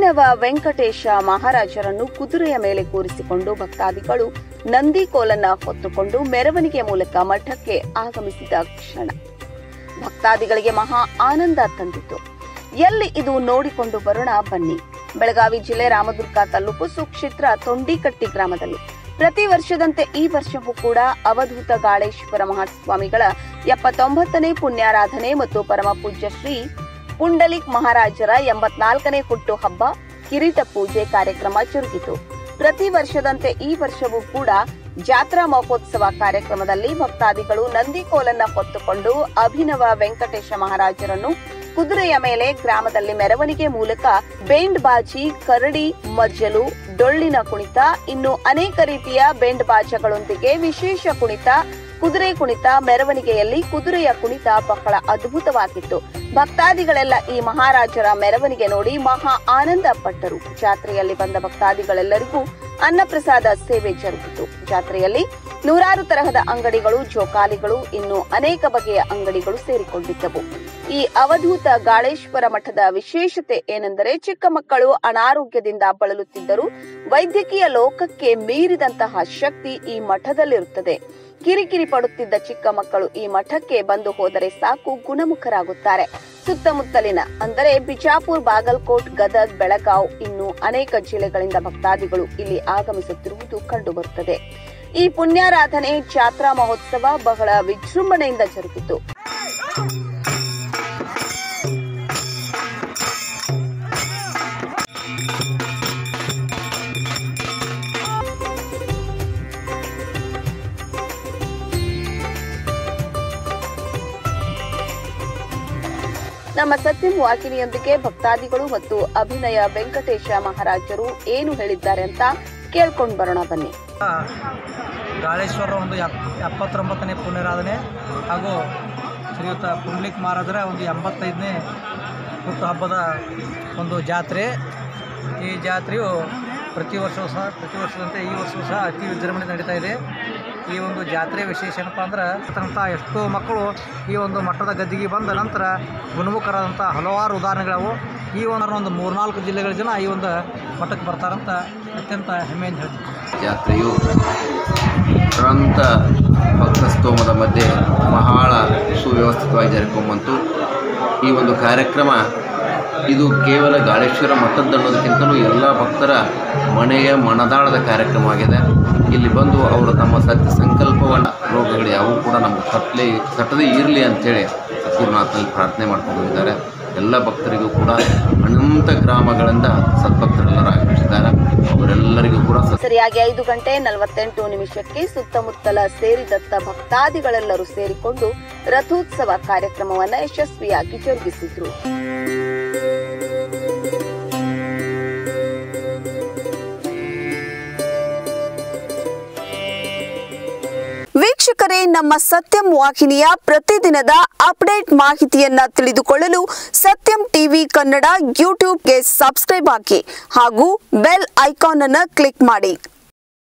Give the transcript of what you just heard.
ಅಭಿನವ ವೆಂಕಟೇಶ ಮಹಾರಾಜರನ್ನು ಕುದುರೆಯ ಮೇಲೆ ಕೂರಿಸಿಕೊಂಡು ಭಕ್ತಾದಿಗಳು ನಂದಿ ಕೋಲನ್ನ ಹೊತ್ತುಕೊಂಡು ಮೆರವಣಿಗೆ ಮೂಲಕ ಮಠಕ್ಕೆ ಆಗಮಿಸಿದ ಕ್ಷಣ ಭಕ್ತಾದಿಗಳಿಗೆ ಮಹಾ ಆನಂದ ತಂದಿತು. ಎಲ್ಲಿ ಇದು ನೋಡಿಕೊಂಡು ಬರೋಣ ಬನ್ನಿ. ಬೆಳಗಾವಿ ಜಿಲ್ಲೆ ರಾಮದುರ್ಗ ತಾಲೂಕು ಸುಕ್ಷೇತ್ರ ತೊಂಡಿಕಟ್ಟಿ ಗ್ರಾಮದಲ್ಲಿ ಪ್ರತಿ ವರ್ಷದಂತೆ ಈ ವರ್ಷವೂ ಕೂಡ ಅವಧೂತ ಗಾಳೇಶ್ವರ ಮಹಾಸ್ವಾಮಿಗಳ 79ನೇ ಪುಣ್ಯಾರಾಧನೆ ಮತ್ತು ಪರಮ ಪೂಜ್ಯ ಶ್ರೀ ಪುಂಡಲಿಕ್ ಮಹಾರಾಜರ 84ನೇ ಹುಟ್ಟು ಹಬ್ಬ ಕಿರೀಟ ಪೂಜೆ ಕಾರ್ಯಕ್ರಮ ಜರುಗಿತು. ಪ್ರತಿ ವರ್ಷದಂತೆ ಈ ವರ್ಷವೂ ಕೂಡ ಜಾತ್ರಾ ಮಹೋತ್ಸವ ಕಾರ್ಯಕ್ರಮದಲ್ಲಿ ಭಕ್ತಾದಿಗಳು ನಂದಿ ಕೋಲನ್ನ ಹೊತ್ತುಕೊಂಡು ಅಭಿನವ ವೆಂಕಟೇಶ ಮಹಾರಾಜರನ್ನು ಕುದುರೆಯ ಮೇಲೆ ಗ್ರಾಮದಲ್ಲಿ ಮೆರವಣಿಗೆ ಮೂಲಕ ಬೇಂಡ್ ಬಾಜಿ, ಕರಡಿ, ಮಜ್ಜಲು, ಡೊಳ್ಳಿನ ಕುಣಿತ, ಇನ್ನು ಅನೇಕ ರೀತಿಯ ಬೇಂಡ್ ಬಾಜಗಳೊಂದಿಗೆ ವಿಶೇಷ ಕುಣಿತ, ಕುದುರೆ ಕುಣಿತ, ಮೆರವಣಿಗೆಯಲ್ಲಿ ಕುದುರೆಯ ಕುಣಿತ ಬಹಳ ಅದ್ಭುತವಾಗಿತ್ತು. ಭಕ್ತಾದಿಗಳೆಲ್ಲ ಈ ಮಹಾರಾಜರ ಮೆರವಣಿಗೆ ನೋಡಿ ಮಹಾ ಆನಂದ ಪಟ್ಟರು. ಜಾತ್ರೆಯಲ್ಲಿ ಬಂದ ಭಕ್ತಾದಿಗಳೆಲ್ಲರಿಗೂ ಅನ್ನಪ್ರಸಾದ ಸೇವೆ ಜರುಗಿತು. ಜಾತ್ರೆಯಲ್ಲಿ ನೂರಾರು ತರಹದ ಅಂಗಡಿಗಳು, ಜೋಕಾಲಿಗಳು, ಇನ್ನು ಅನೇಕ ಬಗೆಯ ಅಂಗಡಿಗಳು ಸೇರಿಕೊಂಡಿದ್ದವು. ಈ ಅವಧೂತ ಗಾಳೇಶ್ವರ ಮಠದ ವಿಶೇಷತೆ ಏನೆಂದರೆ ಚಿಕ್ಕ ಮಕ್ಕಳು ಅನಾರೋಗ್ಯದಿಂದ ಬಳಲುತ್ತಿದ್ದರೂ ವೈದ್ಯಕೀಯ ಲೋಕಕ್ಕೆ ಮೀರಿದಂತಹ ಶಕ್ತಿ ಈ ಮಠದಲ್ಲಿರುತ್ತದೆ. ಕಿರಿಕಿರಿ ಪಡುತ್ತಿದ್ದ ಚಿಕ್ಕ ಮಕ್ಕಳು ಈ ಮಠಕ್ಕೆ ಬಂದು ಹೋದರೆ ಸಾಕು ಗುಣಮುಖರಾಗುತ್ತಾರೆ. ಸುತ್ತಮುತ್ತಲಿನ ಅಂದರೆ ಬಿಜಾಪುರ, ಬಾಗಲಕೋಟ್, ಗದಗ್, ಬೆಳಗಾವ್ ಇನ್ನು ಅನೇಕ ಜಿಲ್ಲೆಗಳಿಂದ ಭಕ್ತಾದಿಗಳು ಇಲ್ಲಿ ಆಗಮಿಸುತ್ತಿರುವುದು ಕಂಡುಬರುತ್ತದೆ. ಈ ಪುಣ್ಯಾರಾಧನೆ ಜಾತ್ರಾ ಮಹೋತ್ಸವ ಬಹಳ ವಿಜೃಂಭಣೆಯಿಂದ ಜರುಗಿತು. ನಮ್ಮ ಸತ್ಯಂ ವಾಹಿನಿಯೊಂದಿಗೆ ಭಕ್ತಾದಿಗಳು ಮತ್ತು ಅಭಿನಯ ವೆಂಕಟೇಶ ಮಹಾರಾಜರು ಏನು ಹೇಳಿದ್ದಾರೆ ಅಂತ ಕೇಳ್ಕೊಂಡು ಬರೋಣ ಬನ್ನಿ. ಗಾಳೇಶ್ವರ ಒಂದು 79ನೇ ಪುಣ್ಯಾರಾಧನೆ ಹಾಗೂ ಶ್ರೀಯುತ ಪುಂಡಲಿಕ್ ಮಹಾರಾಜರ ಒಂದು 85ನೇ ಹುಟ್ಟು ಹಬ್ಬದ ಒಂದು ಜಾತ್ರೆ. ಈ ಜಾತ್ರೆಯು ಪ್ರತಿ ವರ್ಷದಂತೆ ಈ ವರ್ಷವೂ ಸಹ ಅತಿ ವಿಜೃಂಭಣೆ ನಡೀತಾ ಇದೆ. ಈ ಒಂದು ಜಾತ್ರೆ ವಿಶೇಷ ಏನಪ್ಪ ಅಂದ್ರೆ ಎಷ್ಟೋ ಮಕ್ಕಳು ಈ ಒಂದು ಮಠದ ಗದ್ದಿಗೆ ಬಂದ ನಂತರ ಗುಣಮುಖರಾದಂಥ ಹಲವಾರು ಉದಾಹರಣೆಗಳವು. ಈ ಒಂದು 3-4 ಜಿಲ್ಲೆಗಳ ಜನ ಈ ಒಂದು ಮಠಕ್ಕೆ ಬರ್ತಾರಂತ ಅತ್ಯಂತ ಹೆಮ್ಮೆಯಿಂದ ಹೇಳ್ತೀವಿ. ಜಾತ್ರೆಯು ಅನಂತ ಭಕ್ತಸ್ತೋಮದ ಮಧ್ಯೆ ಬಹಳ ಸುವ್ಯವಸ್ಥಿತವಾಗಿ ಜರುಗಿಕೊಂಬಂತು. ಈ ಒಂದು ಕಾರ್ಯಕ್ರಮ ಇದು ಕೇವಲ ಗಾಳೇಶ್ವರ ಮಠದ್ದು ಅನ್ನೋದಕ್ಕಿಂತಲೂ ಎಲ್ಲ ಭಕ್ತರ ಮನೆಯ ಮನದಾಳದ ಕಾರ್ಯಕ್ರಮವಾಗಿದೆ. ಇಲ್ಲಿ ಬಂದು ಅವರು ತಮ್ಮ ಸತ್ಯ ಸಂಕಲ್ಪವನ್ನು ರೋಗಗಳು ಯಾವುವು ಕೂಡ ನಮಗೆ ತಟ್ಟದೇ ಇರಲಿ ಅಂಥೇಳಿ ಸದ್ಗುರುನಾಥನಲ್ಲಿ ಪ್ರಾರ್ಥನೆ ಮಾಡ್ಕೊಂಡು ಹೋಗಿದ್ದಾರೆ. ಎಲ್ಲ ಭಕ್ತರಿಗೂ ಕೂಡ ಅನಂತ ಗ್ರಾಮಗಳಿಂದ ಸದ್ಭಕ್ತರೆಲ್ಲರೂ ಆಗಮಿಸಿದ್ದಾರೆ. ಅವರೆಲ್ಲರಿಗೂ ಕೂಡ ಸರಿಯಾಗಿ 5:48 ಸುತ್ತಮುತ್ತಲ ಸೇರಿದತ್ತ ಭಕ್ತಾದಿಗಳೆಲ್ಲರೂ ಸೇರಿಕೊಂಡು ರಥೋತ್ಸವ ಕಾರ್ಯಕ್ರಮವನ್ನು ಯಶಸ್ವಿಯಾಗಿ ಜರುಗಿಸಿದ್ರು. ವೀಕ್ಷಕರೇ, ನಮ್ಮ ಸತ್ಯಂ ವಾಹಿನಿಯ ಪ್ರತಿದಿನದ ಅಪ್ಡೇಟ್ ಮಾಹಿತಿಯನ್ನ ತಿಳಿದುಕೊಳ್ಳಲು ಸತ್ಯಂ ಟಿವಿ ಕನ್ನಡ ಯೂಟ್ಯೂಬ್ಗೆ ಸಬ್ಸ್ಕ್ರೈಬ್ ಆಗಿ ಹಾಗೂ ಬೆಲ್ ಐಕಾನ್ ಅನ್ನು ಕ್ಲಿಕ್ ಮಾಡಿ.